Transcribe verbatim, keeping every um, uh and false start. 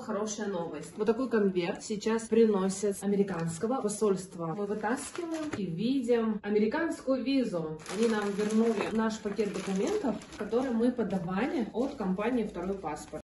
хорошая новость. Вот такой конверт сейчас приносят с американского посольства. Мы вытаскиваем и видим американскую визу. Они нам вернули наш пакет документов, который мы подавали от компании «Второй паспорт».